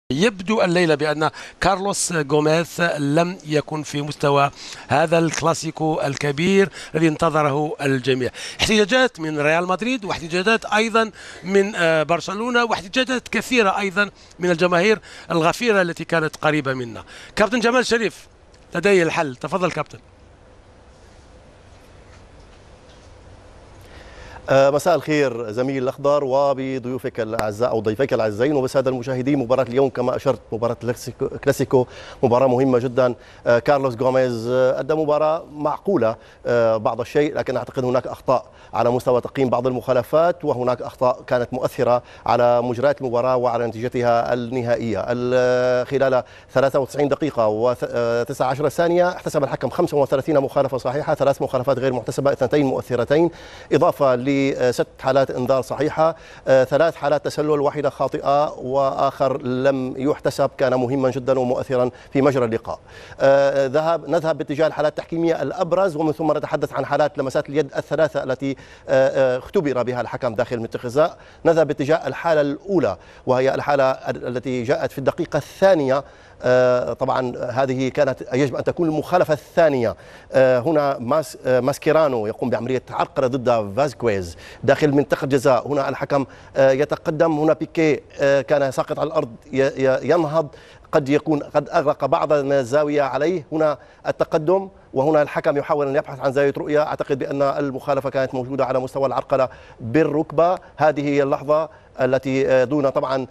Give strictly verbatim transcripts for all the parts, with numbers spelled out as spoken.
يبدو الليلة بأن كارلوس غوميز لم يكن في مستوى هذا الكلاسيكو الكبير الذي انتظره الجميع. احتجاجات من ريال مدريد واحتجاجات أيضا من برشلونة واحتجاجات كثيرة أيضا من الجماهير الغفيرة التي كانت قريبة منا. كابتن جمال شريف لدي الحل، تفضل كابتن. مساء الخير زميل الأخضر وبضيوفك الأعزاء أو ضيفيك الأعزين وبالسادة المشاهدين. مباراة اليوم كما أشرت مباراة كلاسيكو، مباراة مهمة جدا. كارلوس غوميز أدى مباراة معقولة بعض الشيء، لكن أعتقد هناك أخطاء على مستوى تقييم بعض المخالفات، وهناك أخطاء كانت مؤثرة على مجريات المباراة وعلى نتيجتها النهائية. خلال ثلاثة وتسعين دقيقة وتسعة عشر ثانية احتسب الحكم خمسة وثلاثين مخالفة صحيحة، ثلاث مخالفات غير محتسبة، اثنتين مؤثرتين، إضافة ل ست حالات انذار صحيحة، ثلاث حالات تسلل، واحدة خاطئة واخر لم يحتسب، كان مهما جدا ومؤثرا في مجرى اللقاء. ذهب نذهب باتجاه الحالات التحكيمية الابرز، ومن ثم نتحدث عن حالات لمسات اليد الثلاثة التي اختبر بها الحكم داخل منطقة الجزاء. نذهب باتجاه الحالة الاولى وهي الحالة التي جاءت في الدقيقة الثانية. طبعا هذه كانت يجب أن تكون المخالفة الثانية. هنا ماس ماسكيرانو يقوم بعملية عرقلة ضد فازكويز داخل منطقة الجزاء. هنا الحكم يتقدم، هنا بيكي كان ساقط على الأرض ينهض، قد يكون قد أغلق بعض من الزاوية عليه. هنا التقدم، وهنا الحكم يحاول أن يبحث عن زاوية رؤية. أعتقد بأن المخالفة كانت موجودة على مستوى العرقلة بالركبة. هذه هي اللحظة التي دون طبعا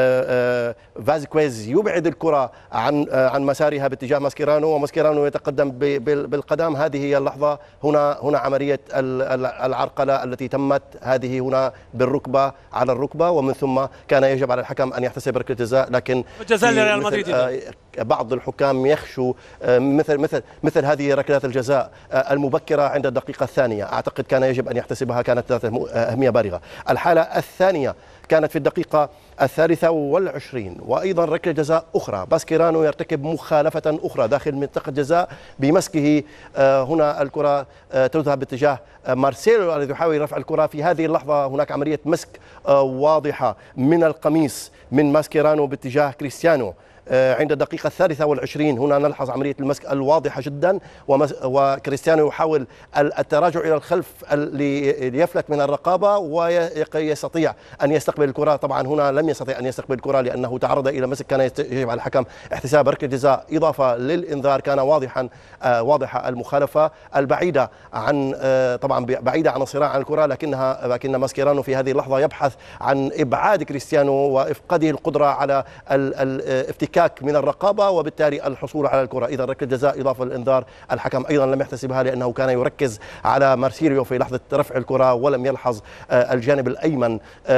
فازكويز يبعد الكرة عن عن مسارها باتجاه ماسكيرانو، وماسكيرانو يتقدم بالقدم. هذه هي اللحظة. هنا هنا عملية العرقلة التي تمت، هذه هنا بالركبة على الركبة، ومن ثم كان يجب على الحكم أن يحتسب ركلة جزاء، لكن جزاء لريال مدريد. بعض الحكام يخشوا مثل مثل مثل هذه ركلات الجزاء المبكرة عند الدقيقة الثانية. أعتقد كان يجب أن يحتسبها، كانت ذات أهمية بالغة. الحالة الثانية كانت في الدقيقة الثالثة والعشرين، وأيضا ركلة جزاء أخرى. ماسكيرانو يرتكب مخالفة أخرى داخل منطقة الجزاء بمسكه. هنا الكرة تذهب باتجاه مارسيلو الذي يحاول رفع الكرة. في هذه اللحظة هناك عملية مسك واضحة من القميص من ماسكيرانو باتجاه كريستيانو عند الدقيقة الثالثة والعشرين. هنا نلحظ عملية المسك الواضحة جدا، وكريستيانو يحاول التراجع إلى الخلف ليفلت من الرقابة ويستطيع أن يستقبل الكرة. طبعا هنا لم يستطيع أن يستقبل الكرة لأنه تعرض إلى مسك، كان يجب على الحكم احتساب ركلة جزاء إضافة للإنذار. كان واضحا واضحة المخالفة البعيدة عن طبعا بعيدة عن الصراع عن الكرة، لكنها لكن ماسكيرانو في هذه اللحظة يبحث عن إبعاد كريستيانو وإفقاده القدرة على الافتكاك من الرقابة وبالتالي الحصول على الكرة. إذا ركلة جزاء إضافة للإنذار. الحكم أيضا لم يحتسبها لأنه كان يركز على مارسيليو في لحظة رفع الكرة، ولم يلحظ الجانب الأيمن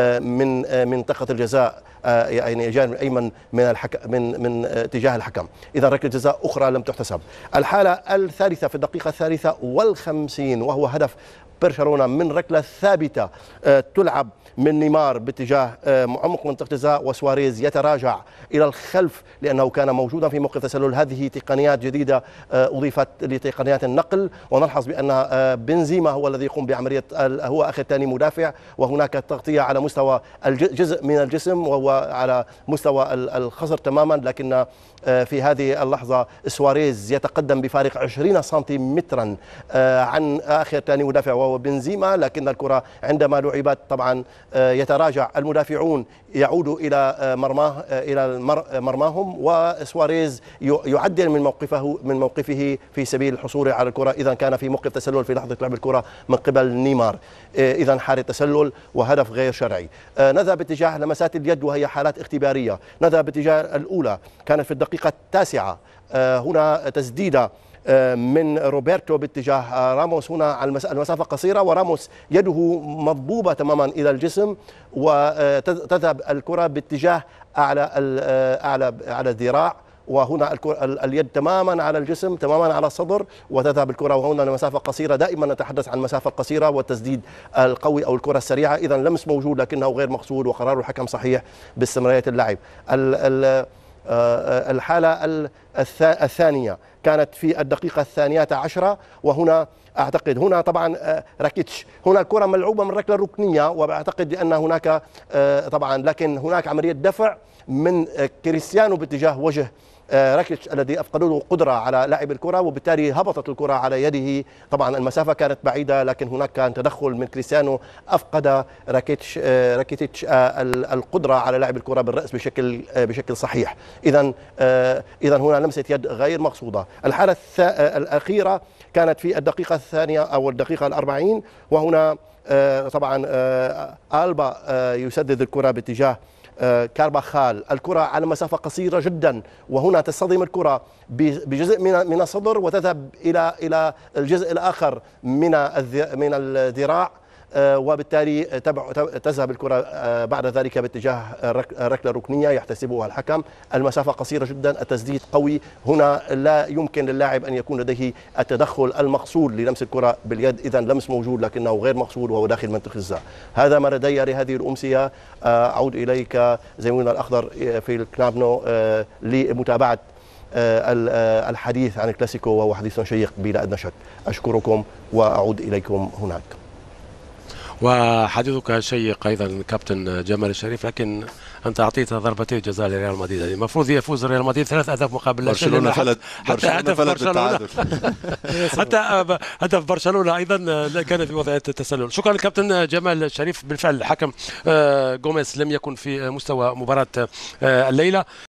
من منطقة الجزاء، يعني الجانب الأيمن من الحكم من من اتجاه الحكم. إذا ركلة جزاء أخرى لم تحتسب. الحالة الثالثة في الدقيقة الثالثة والخمسين، وهو هدف برشلونة من ركلة ثابتة تلعب من نيمار باتجاه عمق منطقة الجزاء، وسواريز يتراجع إلى الخلف لأنه كان موجودا في موقف تسلل. هذه تقنيات جديدة أضيفت لتقنيات النقل، ونلحظ بأن بنزيما هو الذي يقوم بعملية، هو أخي الثاني مدافع، وهناك تغطية على مستوى جزء من الجسم وهو على مستوى الخصر تماما. لكن في هذه اللحظة سواريز يتقدم بفارق عشرين سنتيمترا عن آخر ثاني مدافع وهو بنزيما، لكن الكرة عندما لعبت طبعا يتراجع المدافعون، يعودوا إلى مرماه إلى مرماهم، وسواريز يعدل من موقفه من موقفه في سبيل الحصول على الكرة. إذا كان في موقف تسلل في لحظة لعب الكرة من قبل نيمار، إذا حالة تسلل وهدف غير شرعي. نذهب باتجاه لمسات اليد وهي حالات اختبارية. نذهب باتجاه الأولى كانت في الدقيقة التاسعة. هنا تسديدة من روبرتو باتجاه راموس، هنا على المسافة قصيرة، وراموس يده مضبوبة تماما إلى الجسم، وتذهب الكرة باتجاه أعلى أعلى على الذراع، وهنا اليد تماما على الجسم تماما على الصدر، وتذهب الكرة. وهنا المسافة قصيرة، دائما نتحدث عن المسافة القصيرة والتسديد القوي أو الكرة السريعة. إذا لمس موجود لكنه غير مقصود، وقرار الحكم صحيح باستمرارية اللعب. الحالة الثانية كانت في الدقيقة الثانية عشرة، وهنا أعتقد هنا طبعا راكيتش، هنا الكرة ملعوبة من ركلة ركنية، وأعتقد أن هناك طبعا لكن هناك عملية دفع من كريستيانو باتجاه وجه راكيتش الذي أفقدوا له قدرة على لعب الكرة، وبالتالي هبطت الكرة على يده. طبعا المسافة كانت بعيدة، لكن هناك كان تدخل من كريستيانو أفقد راكيتش راكيتيتش القدرة على لعب الكرة بالرأس بشكل بشكل صحيح. إذا إذا هنا لمسة يد غير مقصودة. الحالة الأخيرة كانت في الدقيقة الثانية أو الدقيقة الأربعين، وهنا طبعا ألبا يسدد الكرة باتجاه كارباخال، الكرة على مسافة قصيرة جدا، وهنا تصطدم الكرة بجزء من من الصدر وتذهب إلى إلى الجزء الآخر من من الذراع، وبالتالي تذهب الكرة بعد ذلك باتجاه ركلة ركنية يحتسبها الحكم. المسافة قصيرة جدا، التسديد قوي، هنا لا يمكن للاعب أن يكون لديه التدخل المقصود للمس الكرة باليد، إذا لمس موجود لكنه غير مقصود وهو داخل منطقة الجزاء. هذا ما لدي لهذه الأمسية. أعود إليك زميلنا الأخضر في الكناب نو لمتابعة الحديث عن الكلاسيكو، وهو حديث شيق بلا أدنى شك. أشكركم وأعود إليكم هناك. وحديثك شيق ايضا كابتن جمال الشريف، لكن انت اعطيت ضربتي جزاء لريال مدريد، يعني المفروض يفوز ريال مدريد ثلاث اهداف مقابل لا شيء. برشلونه فلت حتى هدف برشلونه حتى هدف برشلونه ايضا كان في وضعيه التسلل. شكرا للكابتن جمال الشريف. بالفعل الحكم غوميز لم يكن في مستوى مباراه الليله.